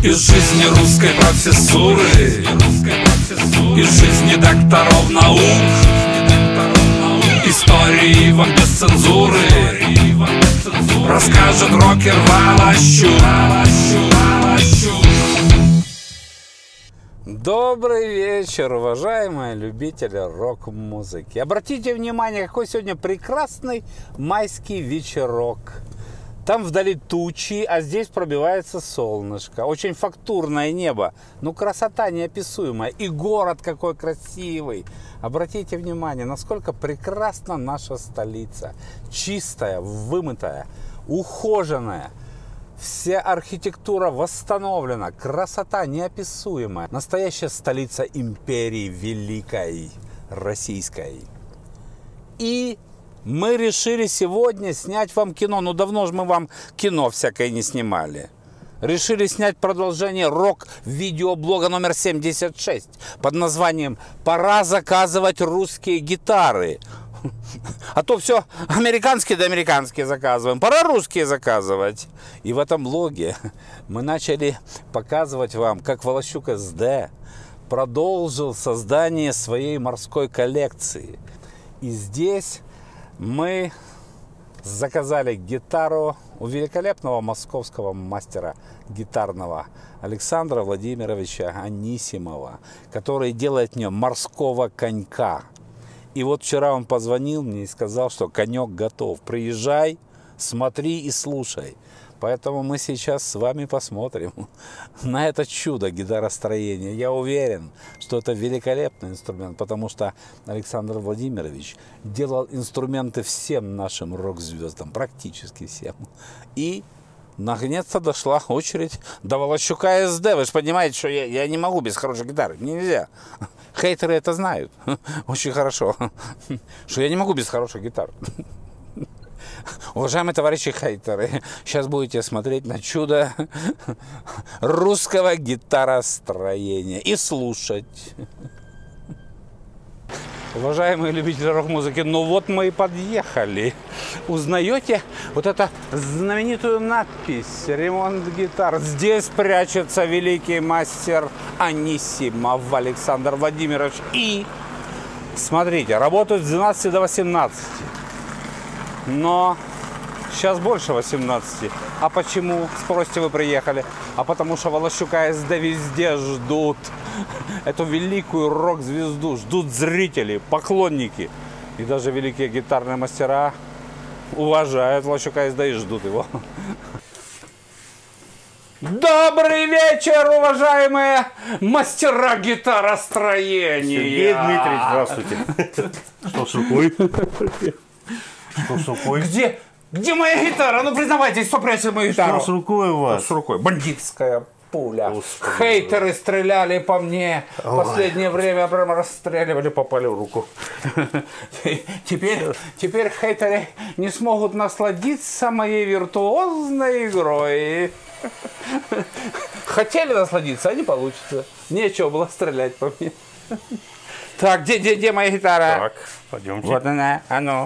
Из жизни русской профессуры, из жизни докторов наук, истории вам без цензуры расскажет рокер Волощук. Добрый вечер, уважаемые любители рок-музыки. Обратите внимание, какой сегодня прекрасный майский вечерок. Там вдали тучи, а здесь пробивается солнышко. Очень фактурное небо. Ну, красота неописуемая. И город какой красивый. Обратите внимание, насколько прекрасна наша столица. Чистая, вымытая, ухоженная. Вся архитектура восстановлена. Красота неописуемая. Настоящая столица империи великой российской. И мы решили сегодня снять вам кино. Ну, давно же мы вам кино всякое не снимали. Решили снять продолжение рок-видеоблога номер 76 под названием «Пора заказывать русские гитары». А то все американские да американские заказываем. Пора русские заказывать. И в этом блоге мы начали показывать вам, как Волощук СД продолжил создание своей морской коллекции. И здесь мы заказали гитару у великолепного московского мастера гитарного Александра Владимировича Анисимова, который делает мне морского конька. И вот вчера он позвонил мне и сказал, что конек готов. Приезжай, смотри и слушай. Поэтому мы сейчас с вами посмотрим на это чудо гитаростроения. Я уверен, что это великолепный инструмент, потому что Александр Владимирович делал инструменты всем нашим рок-звездам, практически всем. И наконец-то дошла очередь до Волощука СД. Вы же понимаете, что я не могу без хорошей гитары. Нельзя. Хейтеры это знают очень хорошо, что я не могу без хорошей гитары. Уважаемые товарищи хейтеры, сейчас будете смотреть на чудо русского гитаростроения и слушать. Уважаемые любители рок-музыки, ну вот мы и подъехали. Узнаете вот эту знаменитую надпись «Ремонт гитар»? Здесь прячется великий мастер Анисимов Александр Владимирович. И, смотрите, работают с 12 до 18. Но сейчас больше 18. А почему, спросите, вы приехали? А потому что Волощука СД везде ждут. Эту великую рок-звезду ждут зрители, поклонники. И даже великие гитарные мастера уважают Волощука СД и ждут его. Добрый вечер, уважаемые мастера гитаростроения! Сергей Дмитриевич, здравствуйте. Что с рукой? Что с рукой? Где моя гитара? Ну признавайтесь, кто прячет мою гитару? Что с рукой у вас? С рукой. Бандитская пуля. Господи. Хейтеры стреляли по мне. В последнее время прямо расстреливали, попали в руку. Теперь хейтеры не смогут насладиться моей виртуозной игрой. Хотели насладиться, а не получится. Нечего было стрелять по мне. Так, где моя гитара? Так, пойдемте. Вот она. А ну.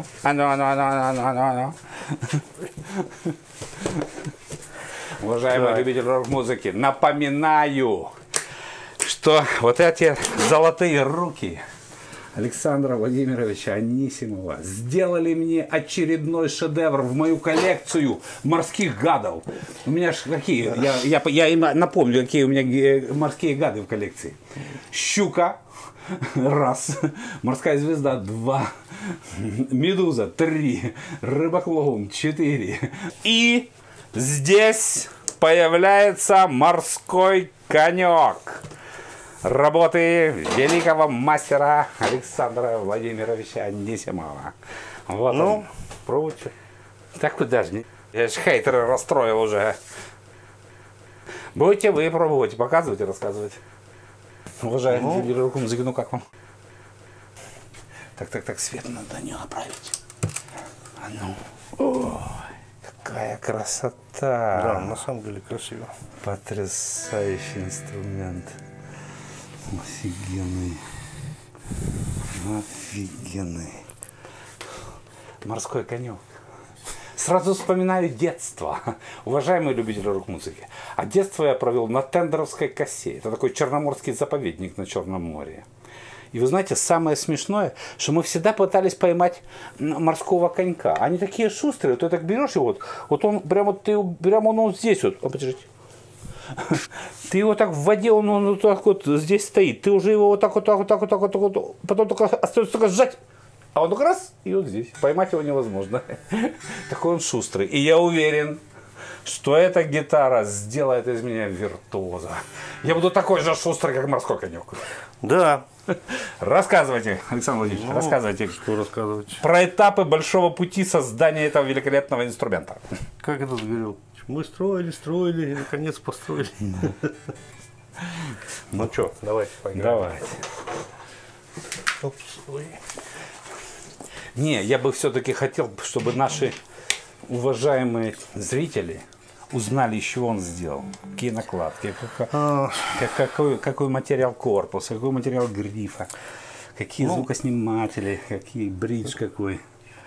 Уважаемые любители рок-музыки, напоминаю, что вот эти золотые руки Александра Владимировича Анисимова сделали мне очередной шедевр в мою коллекцию морских гадов. У меня ж какие, я им напомню, какие у меня морские гады в коллекции. Щука. Раз. Морская звезда. 2. Медуза. 3. Рыбоклоун. 4. И здесь появляется морской конек. Работы великого мастера Александра Владимировича Анисимова. Вот он. Пробуйте. Так куда же? Я же хейтеры расстроил уже. Будете вы пробовать, показывать и рассказывать. Уважаемые любители рок-музыки, ну как вам? Так, свет надо на нее направить. А ну. Ой, какая красота. Да, на самом деле красиво. Потрясающий инструмент. Офигенный. Офигенный. Морской конек. Сразу вспоминаю детство. Уважаемые любители рок-музыки. А детство я провел на Тендеровской косе. Это такой черноморский заповедник на Черном море. И вы знаете, самое смешное, что мы всегда пытались поймать морского конька. Они такие шустрые, ты так берешь его, вот он прямо, он здесь вот, подождите. Ты его так в воде, он вот так вот здесь стоит. Ты уже его вот так, потом только остается только сжать. А он только раз, и вот здесь. Поймать его невозможно. Такой он шустрый. И я уверен, что эта гитара сделает из меня виртуоза. Я буду такой же шустрый, как морской конек. Да. Рассказывайте, Александр Владимирович, рассказывайте. Что рассказывать? Про этапы большого пути создания этого великолепного инструмента. Как этот говорил? Мы строили, и наконец построили. Ну что, давайте поиграем. Давайте. Не, я бы все-таки хотел, чтобы наши уважаемые зрители узнали, из чего он сделал. Какие накладки, какой материал корпуса, какой материал грифа, какие звукосниматели, какие бридж какой.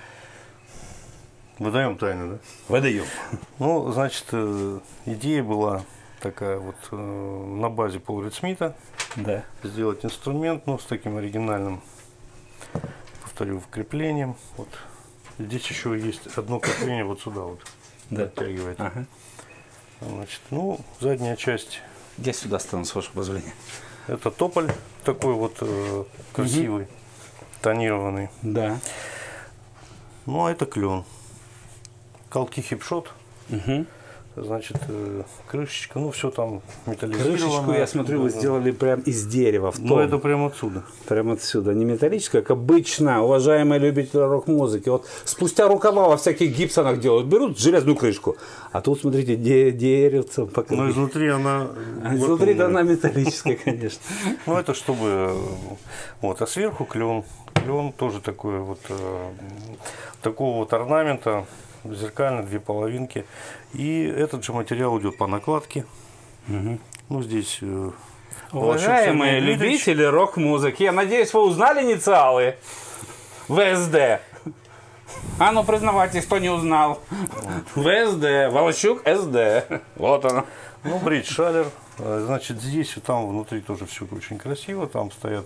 Выдаем тайну, да? Выдаем. Ну, значит, идея была такая вот на базе Пола Рид Смита. Да. Сделать инструмент, ну, с таким оригинальным, повторю, креплением. Вот. Здесь еще есть одно крепление вот сюда вот. Да. Оттягивает. Ага. Значит, ну, задняя часть. Я сюда стану, с вашего позволения. Это тополь такой вот красивый, тонированный. Да. Ну, а это клен. Колки хипшот. Угу. Значит, крышечка, ну, все там металлизировано. Крышечку, я смотрю, вы сделали прям из дерева. Ну, это прямо отсюда. Прямо отсюда. Не металлическая, как обычно, уважаемые любители рок-музыки. Вот спустя рукава во всяких гибсонах делают, берут железную крышку. А тут, смотрите, деревце. Но изнутри она... Изнутри она металлическая, конечно. Ну, это чтобы... Вот, а сверху клен. Клен тоже такой вот... Такого вот орнамента. Зеркально, две половинки. И этот же материал идет по накладке. Угу. Ну, здесь... Уважаемые любители рок-музыки, я надеюсь, вы узнали инициалы ВСД. А ну, признавайтесь, кто не узнал. ВСД, Волощук СД. Вот оно. Ну, бридж шалер. Значит, здесь и там внутри тоже все очень красиво. Там стоят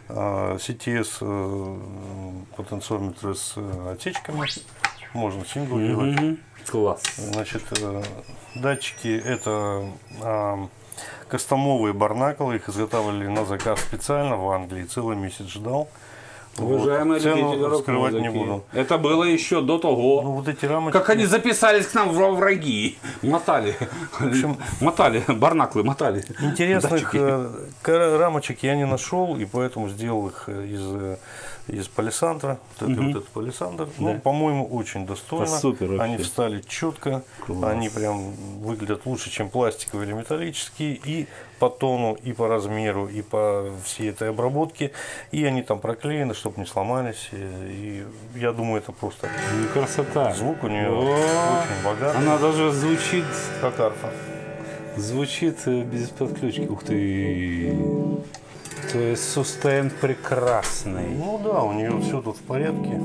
CTS потенциометры с отсечками. Можно сингл делать. Класс. Значит, датчики это кастомовые барнаклы. Их изготавливали на заказ специально в Англии. Целый месяц ждал. Уважаемые любители раскрывать не буду. Это было еще до того, ну, вот эти рамочки... как они записались к нам во враги. Мотали. В общем, мотали, барнаклы мотали. Интересных рамочек я не нашел, и поэтому сделал их из палисандра. Вот этот палисандр. Да. Ну, по-моему, очень достойно. Супер, они встали четко. Класс. Они прям выглядят лучше, чем пластиковые или металлические. И по тону, и по размеру, и по всей этой обработке. И они там проклеены, чтобы не сломались. И я думаю, это просто красота. Звук у нее очень богатый. Она даже звучит как арфа. Звучит без подключки. Ух ты! То есть сустейн прекрасный. Ну да, у нее все тут в порядке.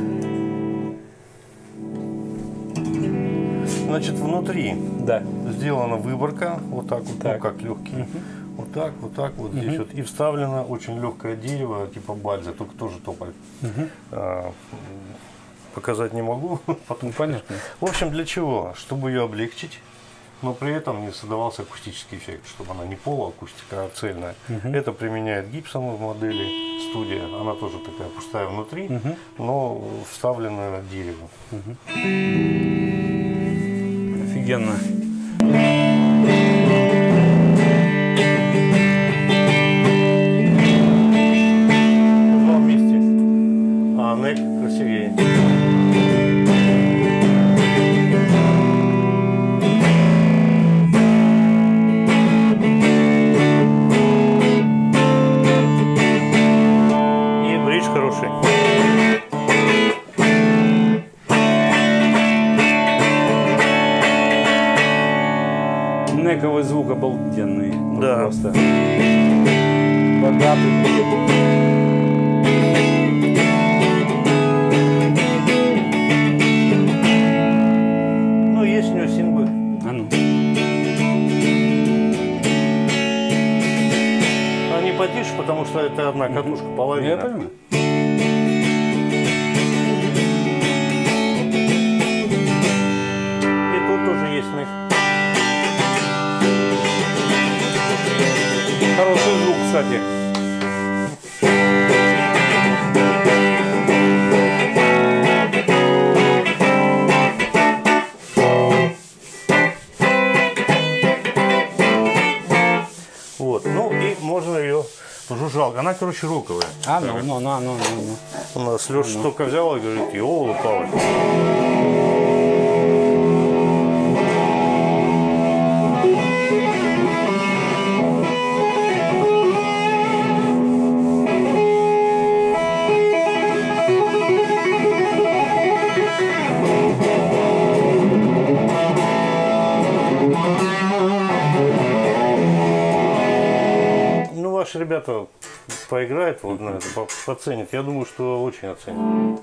Значит, внутри сделана выборка, вот так вот, ну, как легкий. Вот так, вот здесь вот. И вставлено очень легкое дерево, типа бальза, только тоже тополь. Показать не могу. Потом понятно. В общем, для чего? Чтобы ее облегчить, но при этом не создавался акустический эффект, чтобы она не полуакустика, а цельная. Это применяет Гибсон в модели студия. Она тоже такая пустая внутри, но вставлено дерево. Офигенно. Два вместе, а нек красивее. Нековый звук обалденный. Да. Просто богатый. потише, потому что это одна катушка, половина. Я понимаю. И тут тоже есть мых. Хороший звук, кстати. Вот, ну и можно ее жужжалка. Она, короче, роковая. Ну. У нас Леша только взял и говорит, ёлы Павлович. Ну, ваши ребята поиграют, вот на это, оценят. Я думаю, что очень оценят.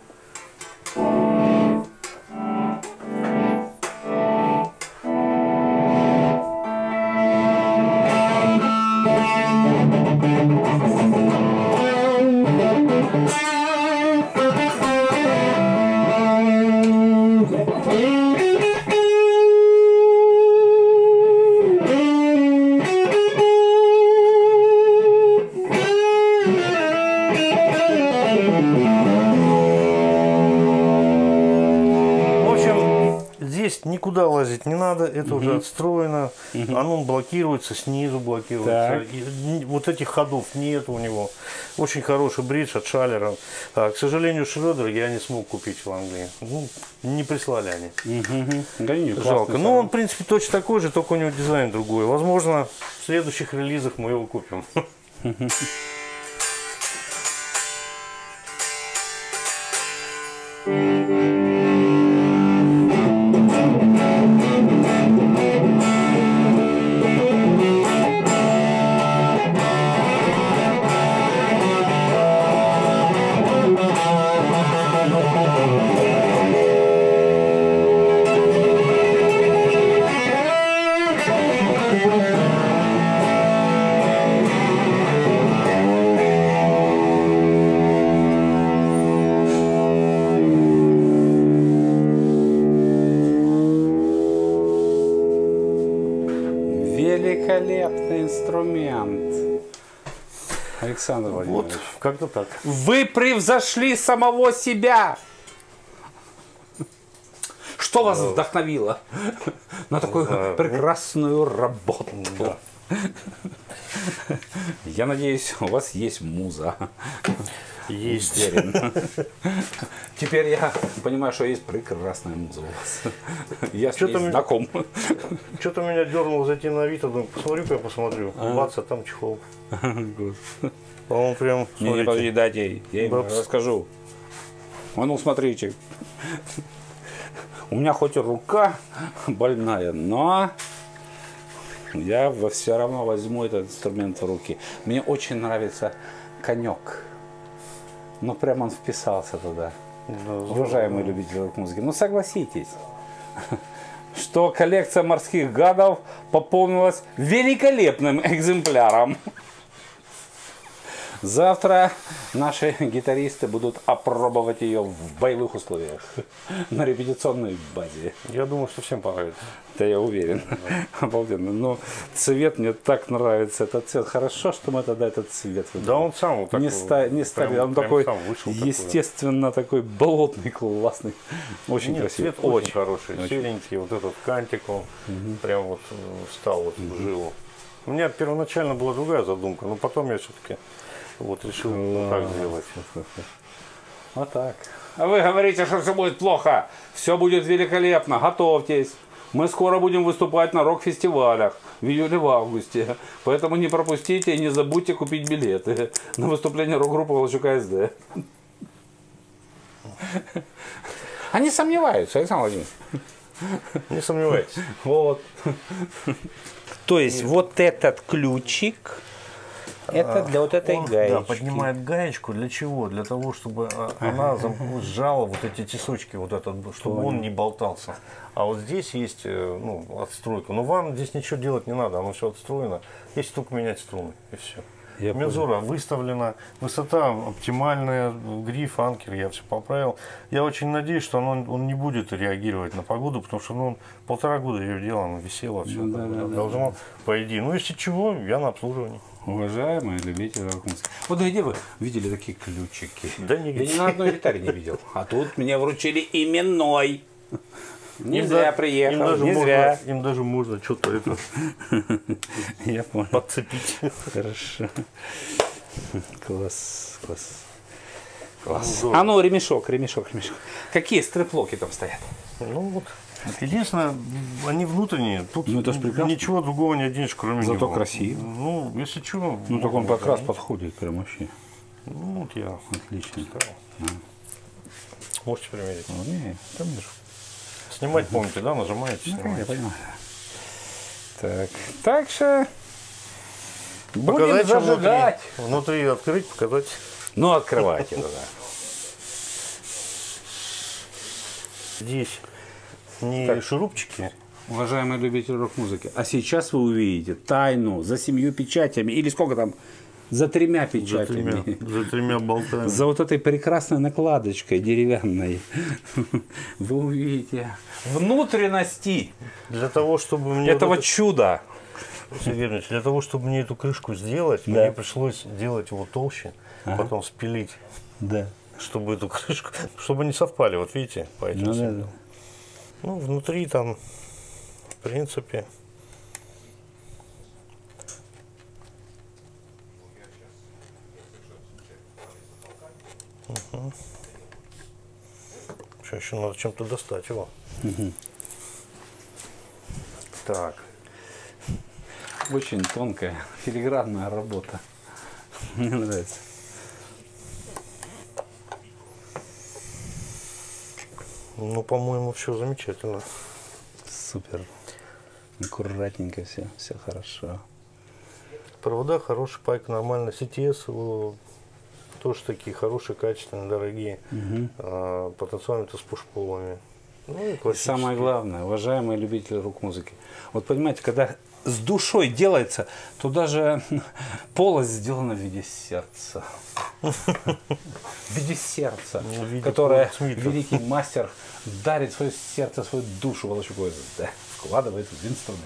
Никуда лазить не надо, это уже отстроено, оно блокируется, снизу блокируется, вот этих ходов нет у него. Очень хороший бридж от Шалера. К сожалению, Шредер я не смог купить в Англии, ну, не прислали они. Жалко. Но он, в принципе, точно такой же, только у него дизайн другой. Возможно, в следующих релизах мы его купим. Великолепный инструмент. Александр Владимирович. Вот, как-то так. Вы превзошли самого себя. Что вас вдохновило на такую прекрасную работу? Да. Я надеюсь, у вас есть муза. Есть. Уверен. Теперь я понимаю, что есть прекрасная муза у вас. Я с ней знаком. Что-то меня дернуло зайти на Авито, думаю, посмотрю-ка я посмотрю. Бац, а там чехол. По-моему, прям, Не, подожди, дайте, я им расскажу. А ну, смотрите. У меня хоть и рука больная, но я все равно возьму этот инструмент в руки. Мне очень нравится конек. Ну, прям он вписался туда. Да, Уважаемые любители рок-музыки, ну согласитесь, что коллекция морских гадов пополнилась великолепным экземпляром. Завтра наши гитаристы будут опробовать ее в боевых условиях, на репетиционной базе. Я думаю, что всем понравится. Да, я уверен. Обалденно. Но цвет мне так нравится, этот цвет. Хорошо, что мы тогда этот цвет выбрали. Да, он сам вот такой. Не ставили. Он такой, естественно, такой болотный, классный. Очень красивый. Цвет очень хороший. Серенький, вот этот кантик, он прям вот встал вот в жилу. У меня первоначально была другая задумка, но потом я все-таки вот решил так сделать. Вот так. А вы говорите, что все будет плохо. Все будет великолепно. Готовьтесь. Мы скоро будем выступать на рок-фестивалях в июле, в августе. Поэтому не пропустите и не забудьте купить билеты на выступление рок-группы Волчука СД. Они сомневаются, Александр Владимирович. Не сомневайтесь. Вот. То есть вот этот ключик, это для вот этой гаечки. Да, поднимает гаечку. Для чего? Для того, чтобы она сжала вот эти тесочки, вот этот, чтобы он не болтался. А вот здесь есть отстройка. Но вам здесь ничего делать не надо, оно все отстроено. Если только менять струны, и все. Я Мензура выставлена, высота оптимальная, гриф, анкер, я все поправил. Я очень надеюсь, что он не будет реагировать на погоду, потому что он 1,5 года ее делал, оно висело, все должно, по идее. Ну, если чего, я на обслуживании. Уважаемые любители рок-музыки. Вот где вы видели такие ключики? Да Я ни на одной гитаре не видел. А тут мне вручили именной. Не зря приехал, не зря. Им даже можно что-то это Я понял. подцепить. Хорошо. Класс, класс. Класс. здорово. А ну, ремешок. Какие стреплоки там стоят? Ну вот. Единственное, они внутренние. Тут Ну, это ж прекрасно. ничего другого не оденешь, кроме Зато него. красиво. Ну, если чего. Ну, так он можно как раз заменить. подходит прям вообще. Ну, вот я. Отлично. Можете примерить. Ну, не, там вижу. Снимать помните, да? Нажимаете, Я снимаете. понимаю. Так что будем Показать, что зажигать. внутри открыть, показать. Ну, открывайте тогда. Здесь не шурупчики. Уважаемые любители рок-музыки, а сейчас вы увидите тайну за 7 печатями, или сколько там, за 3 печатями. За тремя болтами. За вот этой прекрасной накладочкой деревянной вы увидите внутренности Для того, чтобы мне этого вот это- чуда. Сергей Ильич, для того, чтобы мне эту крышку сделать, Да. мне пришлось делать его толще, потом спилить, Да. чтобы эту крышку, чтобы они совпали. Вот видите, по этим Ну, всем. да, да. Ну, внутри там, в принципе, Что, еще надо чем-то достать его. Так, Очень тонкая, филигранная работа. Мне нравится. ну, по-моему, все замечательно. Супер. Аккуратненько все хорошо. Провода хороший, пайк нормально. CTS его тоже такие хорошие, качественные, дорогие. Потенциометры с пушполами. Ну и И классические. самое главное, уважаемые любители рок-музыки, вот понимаете, когда с душой делается, то даже полость сделана в виде сердца. В виде сердца, В виде которое Пола Смита. великий мастер дарит свое сердце, свою душу волочукой, вкладывает в инструмент.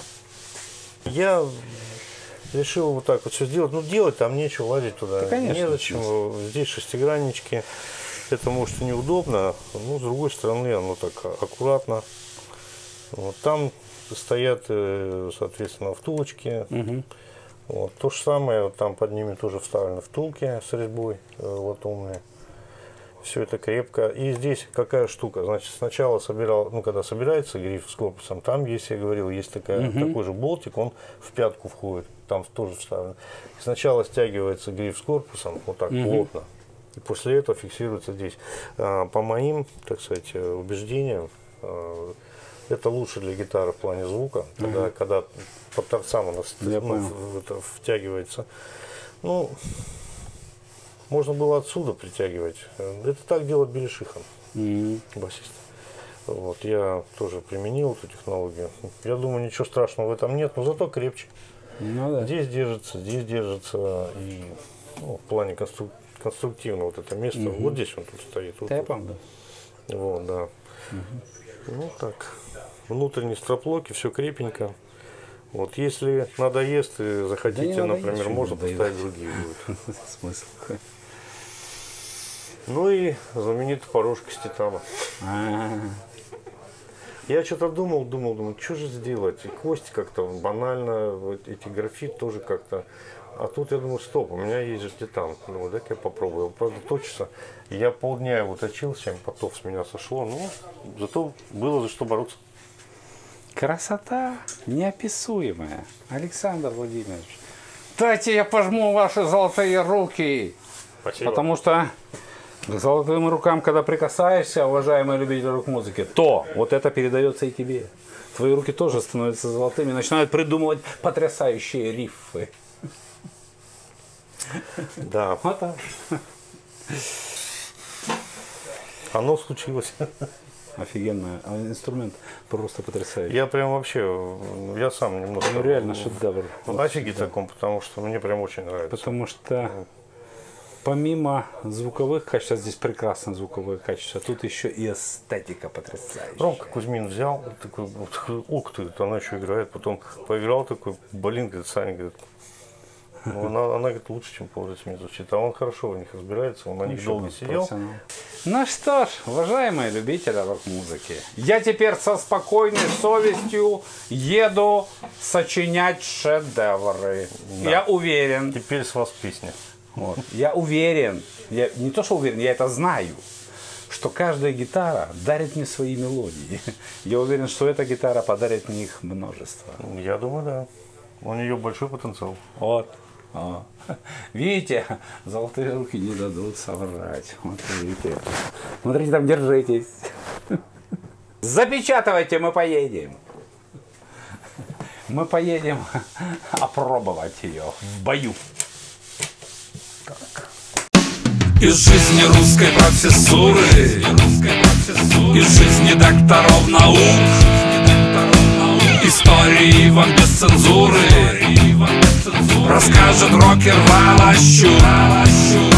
Я решил вот так вот все сделать. Ну, делать там нечего, лазить туда. Да, конечно. Незачем. Здесь шестиграннички. Это, может, и неудобно. Но, с другой стороны, оно так аккуратно. Вот там стоят, соответственно, втулочки. Вот. То же самое, вот там под ними тоже вставлены втулки с резьбой латунные. Все это крепко. И здесь какая штука? Значит, сначала собирал, ну, когда собирается гриф с корпусом, там есть, я говорил, есть такой же болтик, он в пятку входит, там тоже вставлен. И сначала стягивается гриф с корпусом, вот так плотно, и после этого фиксируется здесь. По моим, так сказать, убеждениям, это лучше для гитары в плане звука, когда по торцам у нас это втягивается. Ну, можно было отсюда притягивать. Это так делает Белишихан, басист. Вот, я тоже применил эту технологию. Я думаю, ничего страшного в этом нет, но зато крепче. Ну да. Здесь держится и в плане конструктивно вот это место. Вот здесь он тут стоит. Вот, Да, я тут. помню. Вот, да. Ну так. Внутренние строплоки, все крепенько. Вот, если надоест и захотите, Да не например, надоест, можно надоест. поставить другие будут. Смысл какой? Ну и знаменитая порожка из титана. Я что-то думал, что же сделать? И кости как-то банально, вот эти графит тоже как-то. А тут я думаю, стоп, у меня есть же титан. Думаю, дай-ка я попробую. Правда, точится. Я полдня его точил, 7 потов с меня сошло. Но зато было за что бороться. Красота неописуемая. Александр Владимирович, дайте я пожму ваши золотые руки. Спасибо. Потому что к золотым рукам, когда прикасаешься, уважаемые любители рок-музыки, то вот это передается и тебе. Твои руки тоже становятся золотыми, начинают придумывать потрясающие рифы. Да, Вот так. оно случилось. офигенный инструмент, просто потрясающий. Я прям вообще, я сам немножко... Ну реально шедевр. В офиге таком, потому что мне прям очень нравится. Потому что помимо звуковых качеств, здесь прекрасное звуковое качество, тут еще и эстетика потрясающая. Ромка Кузьмин взял, такой, ух ты, она еще играет, потом поиграл такой, блин, говорит, Саня, говорит, ну, она говорит, лучше, чем полжизни звучит, а он хорошо в них разбирается, он на них долго сидел. Ну что ж, уважаемые любители рок-музыки, я теперь со спокойной совестью еду сочинять шедевры. Да. Я уверен. Теперь с вас песня. Вот. Я уверен, я не то что уверен, я это знаю, что каждая гитара дарит мне свои мелодии. Я уверен, что эта гитара подарит мне их множество. Я думаю, да. У нее большой потенциал. Вот. О. Видите, золотые руки не дадут соврать. Вот видите. Смотрите, там держитесь. Запечатывайте, мы поедем. Мы поедем опробовать ее в бою. Из жизни русской профессуры, из жизни докторов наук, истории вам без цензуры расскажет рокер Волощук.